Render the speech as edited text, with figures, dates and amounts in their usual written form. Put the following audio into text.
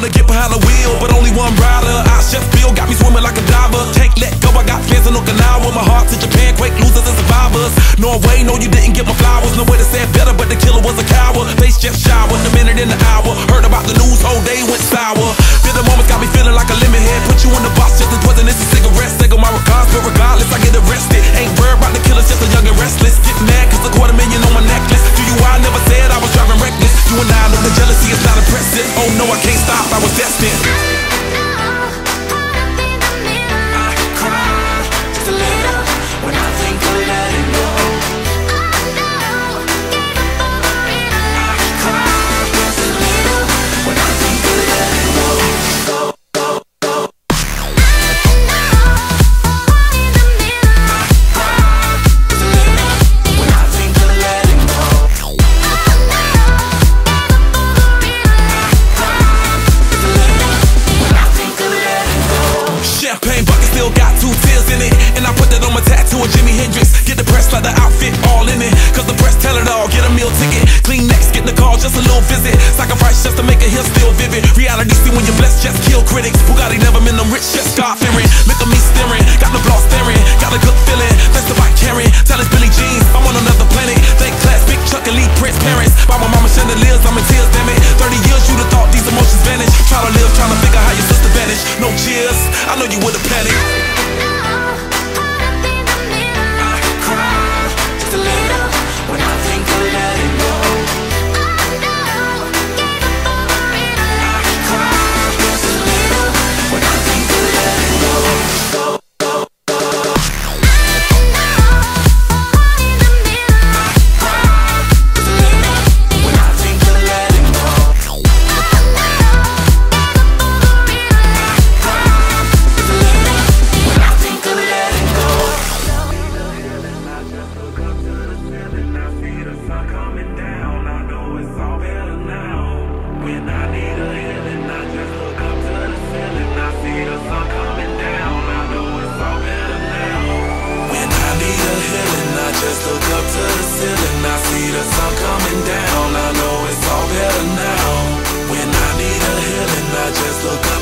wanna get behind the wheel, but only one rider. I chef feel got me swimming like a diver. Can't let go, I got plans in Okinawa. My heart to Japan, quake losers and survivors. Norway, no you didn't get my flowers. No way to say it better, but the killer was a coward. Face just showered, a minute in the hour. Heard about the news, whole day went sour. Feel the moments got me feeling like a lemon head. Put you in the box just as poisonous as cigarettes. Take my regards, but regardless I get arrested. Ain't worried about the killers, just a young and restless. Get mad cause $250,000 on my necklace. Do you I never said I was driving reckless. You and I know the jealousy is not impressive. Oh no, I can't stop, I was destined. Champagne bucket still got 2 tears in it, and I put that on my tattoo of Jimi Hendrix. Get the press like the outfit all in it, cause the press tell it all. Get a meal ticket, clean next, get the call, just a little visit. Sacrifice just to make it here still vivid. Reality see when you're blessed, just kill critics. Bugatti never been them rich, just God fearing. Look at me staring, got the block staring, got a good feeling. That's the bike carrying, tell us Billie Jeans, I'm on another planet. Thank class, big Chuck and Lee Prince parents. By my mama chandeliers, I'm in tears, damn it. 30 years you'd have thought these emotions vanished. Try to live, trying to figure how your sister vanished. No cheers, I know you would've panicked. Just look up to the ceiling, I see the sun coming down. I know it's all better now. When I need a healing, I just look up.